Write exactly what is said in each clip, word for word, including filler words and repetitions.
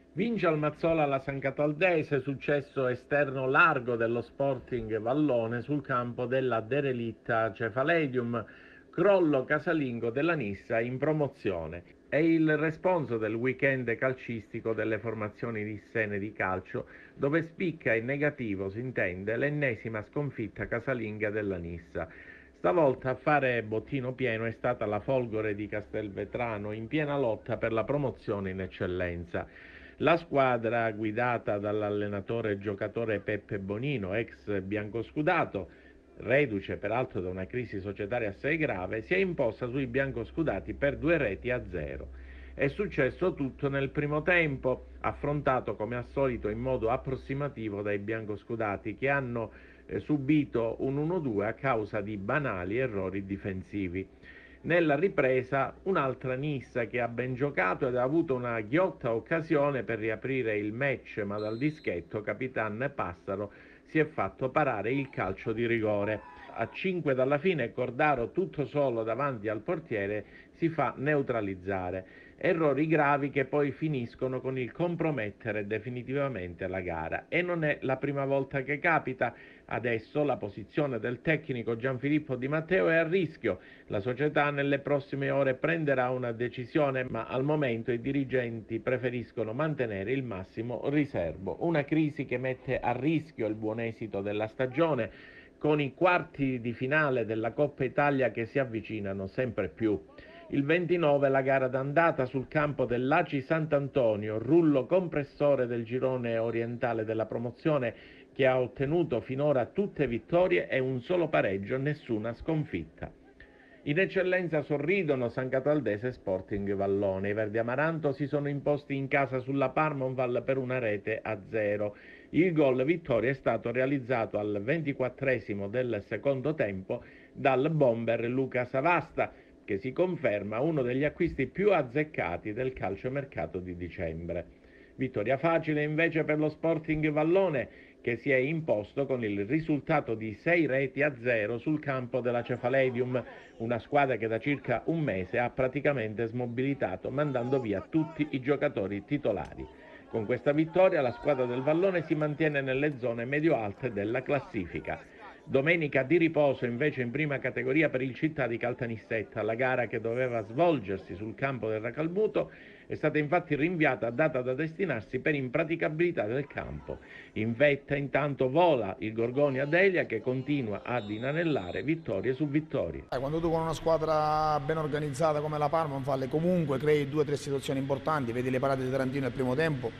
Vince al Mazzola la San Cataldese, successo esterno largo dello Sporting Vallone sul campo della derelitta Cefaledium, crollo casalingo della Nissa in promozione. È il responso del weekend calcistico delle formazioni nissene di calcio, dove spicca in negativo, si intende, l'ennesima sconfitta casalinga della Nissa. Stavolta a fare bottino pieno è stata la Folgore di Castelvetrano, in piena lotta per la promozione in eccellenza. La squadra, guidata dall'allenatore e giocatore Peppe Bonino, ex biancoscudato, reduce peraltro da una crisi societaria assai grave, si è imposta sui biancoscudati per due reti a zero. È successo tutto nel primo tempo, affrontato come al solito in modo approssimativo dai biancoscudati, che hanno eh, subito un uno due a causa di banali errori difensivi. Nella ripresa un'altra Nissa che ha ben giocato ed ha avuto una ghiotta occasione per riaprire il match, ma dal dischetto Capitan Passaro si è fatto parare il calcio di rigore. A cinque dalla fine Cordaro, tutto solo davanti al portiere, si fa neutralizzare. Errori gravi che poi finiscono con il compromettere definitivamente la gara. E non è la prima volta che capita. Adesso la posizione del tecnico Gianfilippo Di Matteo è a rischio. La società nelle prossime ore prenderà una decisione, ma al momento i dirigenti preferiscono mantenere il massimo riservo. Una crisi che mette a rischio il buon esito della stagione, con i quarti di finale della Coppa Italia che si avvicinano sempre più. Il ventinove la gara d'andata sul campo dell'A C I Sant'Antonio, rullo compressore del girone orientale della promozione, che ha ottenuto finora tutte vittorie e un solo pareggio, nessuna sconfitta. In eccellenza sorridono San Cataldese e Sporting Vallone. I Verdi Amaranto si sono imposti in casa sulla Parmonval per una rete a zero. Il gol vittoria è stato realizzato al ventiquattresimo del secondo tempo dal bomber Luca Savasta, che si conferma uno degli acquisti più azzeccati del calciomercato di dicembre. Vittoria facile invece per lo Sporting Vallone, che si è imposto con il risultato di sei reti a zero sul campo della Cefaledium, una squadra che da circa un mese ha praticamente smobilitato, mandando via tutti i giocatori titolari. Con questa vittoria la squadra del Vallone si mantiene nelle zone medio-alte della classifica. Domenica di riposo invece in prima categoria per il Città di Caltanissetta. La gara, che doveva svolgersi sul campo del Racalmuto, è stata infatti rinviata a data da destinarsi per impraticabilità del campo. In vetta intanto vola il Gorgonia Delia, che continua ad inanellare vittorie su vittorie. Quando tu con una squadra ben organizzata come la Parmonval comunque crei due o tre situazioni importanti, vedi le parate di Tarantino nel primo tempo,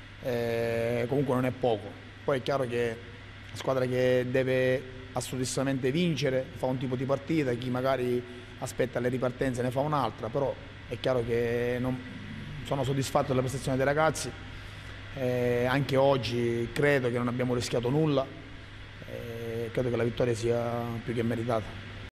eh, comunque non è poco. Poi è chiaro che la squadra che deve assolutamente vincere fa un tipo di partita, chi magari aspetta le ripartenze ne fa un'altra, però è chiaro che non, sono soddisfatto della prestazione dei ragazzi, eh, anche oggi credo che non abbiamo rischiato nulla, eh, credo che la vittoria sia più che meritata.